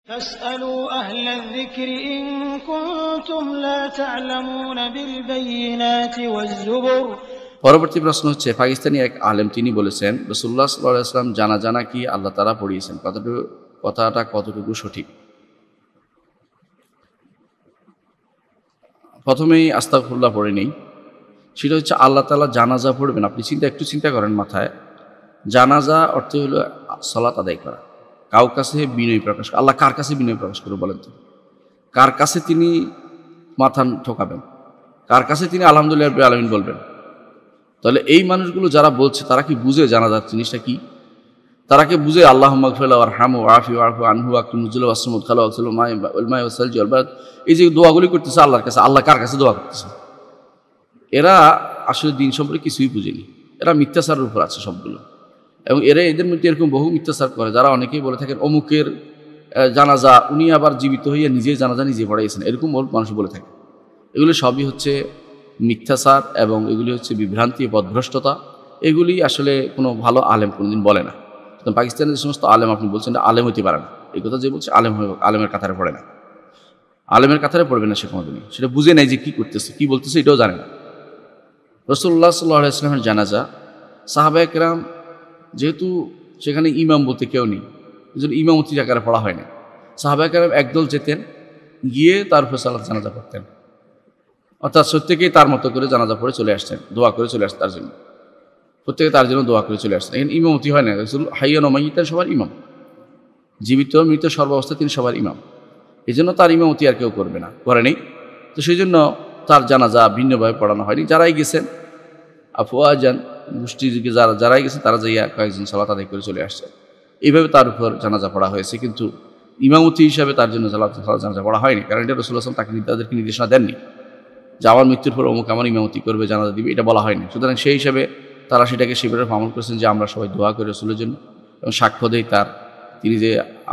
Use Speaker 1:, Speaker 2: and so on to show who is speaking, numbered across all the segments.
Speaker 1: فاسألوا أهل الذكر إن كنتم لا تعلمون بالبينات والزبر।
Speaker 2: পরবর্তী প্রশ্ন হচ্ছে, পাকিস্তানি এক আলেম তিনি বলেছেন রাসূলুল্লাহ সাল্লাল্লাহু আলাইহি ওয়াসাল্লাম জানাজা কি আল্লাহ তাআলা পড়িয়েছেন, কথাটা কতটুকু সঠিক? প্রথমেই আস্তাগফিরুল্লাহ পড়ে নেই। সেটা হচ্ছে আল্লাহ তাআলা জানাজা পড়বেন। আপনি একটু চিন্তা করেন মাথায়, জানাজা অর্থ হলো সালাত আদায় করা, কাউ কাছে বিনয় প্রকাশ করা। আল্লাহ কার কাছে বিনয় প্রকাশ করে বলেন তো? কার কাছে তিনি মাথা ঠোকাবেন? কার কাছে তিনি আলহামদুলিল্লাহ রাব্বিল আলামিন বলবেন? তাহলে এই মানুষগুলো যারা বলছে তারা কি বুঝে জানাজার জিনিসটা কি? তারা কি বুঝে আল্লাহুম্মা গফির লাহু ওয়ারহামহু ওয়াআফি ওয়া'ফু আনহু ওয়াকরিম নুজুলাহু ওয়াসসমুদখালাহু ওয়াগসিলহু ওয়াল মা'i ওয়াসসালজি ওয়াল বারদ, এই যে দোয়াগুলি করতেছে আল্লাহর কাছে, আল্লাহ কার কাছে দোয়া করতেছে? এরা আসলে দিন সম্পর্কে কিছুই বুঝেনি, এরা মিথ্যাচারের উপর আছে সবগুলো। এবং এদের মধ্যে এরকম বহু মিথ্যাচার করে, যারা অনেকেই বলে থাকেন অমুকের জানাজা উনি আবার জীবিত হইয়া নিজেই জানাজা নিজে পড়াইয়েছেন, এরকম মানুষ বলে থাকে। এগুলি সবই হচ্ছে মিথ্যাচার এবং এগুলি হচ্ছে বিভ্রান্তি, পথভ্রষ্টতা। এগুলি আসলে কোনো ভালো আলেম কোনোদিন বলে না। পাকিস্তানের যে সমস্ত আলেম আপনি বলছেন আলেম হইতে পারে না, এই কথা যে বলছে আলেমের কাতারে পড়ে না, আলেমের কাতারে পড়বে না সে কোনোদিনই। সেটা বুঝে নেয় যে কী করতেছে, কী বলতেছে এটাও জানে না। রাসূলুল্লাহ সাল্লাল্লাহু আলাইহি ওয়াসাল্লামের জানাজা সাহাবায়ে কেরাম, যেহেতু সেখানে ইমাম বলতে কেউ নেই, এই জন্য ইমামতির আকারে পড়া হয় না। সাহাবায়ে কেরাম একদল যেতেন, গিয়ে তার উপর সালাত জানাজা পড়তেন, অর্থাৎ প্রত্যেকেই তার মতো করে জানাজা পড়ে চলে আসতেন, দোয়া করে চলে আসতেন তার জন্য, প্রত্যেকে তার জন্য দোয়া করে চলে আসতেন। এখানে ইমামতি হয় না। রাসূল হাইয়ান ওয়া মাইয়িতান সবার ইমাম, জীবিত মৃত সর্বাবস্থায় তিনি সবার ইমাম। এই জন্য তার ইমামতি আর কেউ করবে না, করেনি। তো সেই জন্য তার জানাজা ভিন্নভাবে পড়ানো হয়নি। যারাই গেছেন আফওয়াজান, গোষ্ঠীর যারাই গেছেন তারা যাইয়া কয়েকজন সালাত আদায় করে চলে আসছে, এইভাবে তার উপর জানাজা পড়া হয়েছে। কিন্তু ইমামতি হিসাবে তার জন্য জানাজা পড়া হয়নি, কারণ এটা রাসূলুল্লাহ সাল্লাল্লাহু আলাইহি ওয়াসাল্লাম তাদেরকে নির্দেশনা দেননি যে আমার মৃত্যুর পর অমুক আমার ইমামতি করবে, জানাজা দিবে, এটা বলা হয়নি। সুতরাং সেই হিসাবে তারা সেটাকে সেভাবে আমল করেছেন যে আমরা সবাই দোয়া করি রাসূলের জন্য, এবং সাক্ষ্য দেই তার, তিনি যে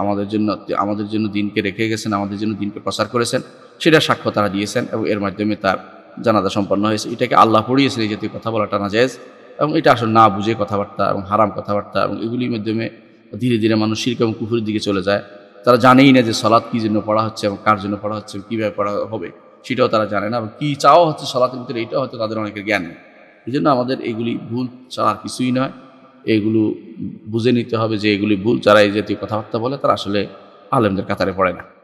Speaker 2: আমাদের জন্য দিনকে রেখে গেছেন, আমাদের জন্য দিনকে প্রচার করেছেন, সেটা সাক্ষ্য তারা দিয়েছেন, এবং এর মাধ্যমে তার জানাজা সম্পন্ন হয়েছে। এটাকে আল্লাহ পড়িয়েছেন, এই জাতীয় কথা বলাটা নাজায়েজ, এবং এটা আসলে না বুঝে কথাবার্তা এবং হারাম কথাবার্তা, এবং এগুলির মাধ্যমে ধীরে ধীরে মানুষ শিরক এবং কুফরের দিকে চলে যায়। তারা জানেই না যে সালাত কী জন্য পড়া হচ্ছে এবং কার জন্য পড়া হচ্ছে, কীভাবে পড়া হবে সেটাও তারা জানে না, এবং কী চাওয়া হচ্ছে সালাতের ভিতরে এইটাও হয়তো তাদের অনেকের জ্ঞান নেই। এই জন্য আমাদের এগুলি ভুল ছাড়া আর কিছুই নয়। এগুলো বুঝে নিতে হবে যে এগুলি ভুল। যারা এই জাতীয় কথাবার্তা বলে তারা আসলে আলেমদের কাতারে পড়ে না।